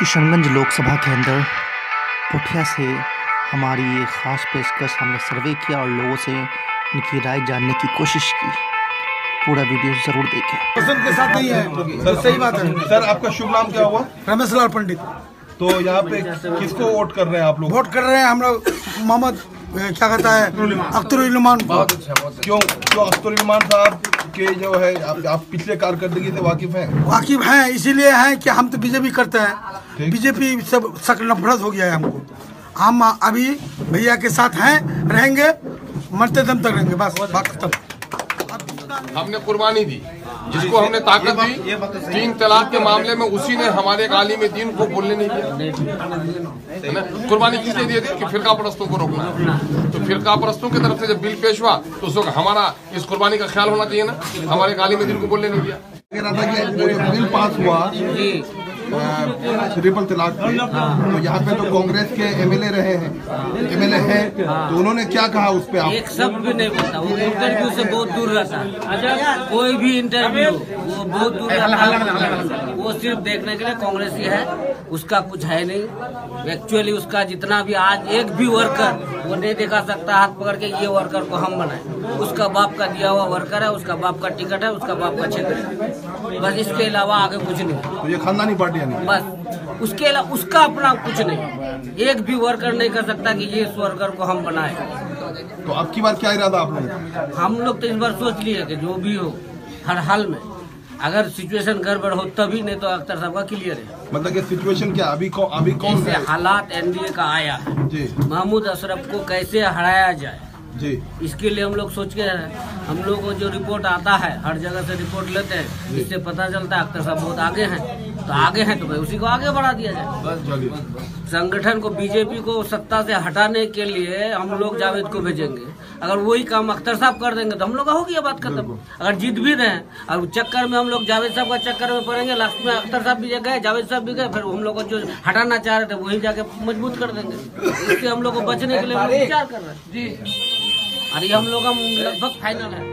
किशनगंज लोकसभा के अंदर पुठिया से हमारी ये ख़ास पेशकश हमने सर्वे किया और लोगों से उनकी राय जानने की कोशिश की। पूरा वीडियो ज़रूर देखें। पसंद के साथ नहीं है सर, सही बात है। सर आपका शुभ नाम क्या हुआ? रमेश लाल पंडित। तो यहाँ पे किसको वोट कर रहे हैं आप लोग? वोट कर रहे हैं हम लोग मोहम्मद क्या कहता है अख्तरुल-उल-इमान को। क्यों अख्तरुल इमान साहब के जो है आप पिछले कारकर्दगी से वाकिफ हैं? वाकिफ हैं, इसीलिए हैं कि हम तो बीजेपी करते हैं। बीजेपी सब शक नफरत हो गया है हमको। हम अभी भैया के साथ हैं, रहेंगे, मरते दम तक रहेंगे, बस बात खत्म। हमने कुर्बानी दी, जिसको हमने ताकत दी 3 तलाक के मामले में, उसी ने हमारे एक आलिम दीन को बोलने नहीं दिया, है ना। कुर्बानी किसने दी थी कि फिरका परस्तों को रोकना। तो फिरका परस्तों की तरफ से जब बिल पेश हुआ तो उस वक्त हमारा इस कुर्बानी का ख्याल होना चाहिए ना, हमारे एक आलिम दीन को बोलने नहीं दिया। बिल पास हुआ ट्रिपल तलाक पे, तो यहाँ पे तो कांग्रेस के एमएलए रहे हैं, एमएलए हैं, तो उन्होंने क्या कहा उस पे? आप एक शब्द भी नहीं बोलता, वो इंटरव्यू से बहुत दूर रहता है। कोई भी इंटरव्यू वो बहुत दूर रहता है। वो सिर्फ देखने के लिए कांग्रेसी है, उसका कुछ है नहीं। एक्चुअली उसका जितना भी आज एक भी वर्कर वो नहीं दिखा सकता हाथ पकड़ के ये वर्कर को हम बनाए। उसका बाप का दिया हुआ वर्कर है, उसका बाप का टिकट है, उसका बाप का क्षेत्र है, बस इसके अलावा आगे कुछ नहीं। तो ये खानदानी पार्टी है बस उसके अलावा उसका अपना कुछ नहीं। एक भी वर्कर नहीं कर सकता कि ये इस वर्कर को हम बनाए। तो अब की बार क्या इरादा आप लोग? हम लोग तो इस बार सोच लिए कि जो भी हो, हर हाल में अगर सिचुएशन गड़बड़ हो तभी, नहीं तो अख्तर साहब का क्लियर है। मतलब कि सिचुएशन क्या अभी कौन से हालात एनडीए का आया है जी, महमूद अशरफ को कैसे हराया जाए जी, इसके लिए हम लोग सोच के हम लोग को जो रिपोर्ट आता है, हर जगह से रिपोर्ट लेते हैं, इससे पता चलता है अख्तर साहब बहुत आगे हैं। तो आगे हैं तो भाई उसी को आगे बढ़ा दिया जाए। संगठन को, बीजेपी को सत्ता से हटाने के लिए हम लोग जावेद को भेजेंगे। अगर वही काम अख्तर साहब कर देंगे तो हम लोग हो गया, बात खत्म। अगर जीत भी रहे और चक्कर में हम लोग जावेद साहब का चक्कर में पड़ेंगे, लास्ट में अख्तर साहब भी गए, जावेद साहब भी गए, फिर हम लोग को जो हटाना चाह रहे थे वही जाके मजबूत कर देंगे। इससे हम लोग को बचने के लिए विचार कर रहे हैं जी। और ये हम लोग का लगभग फाइनल है।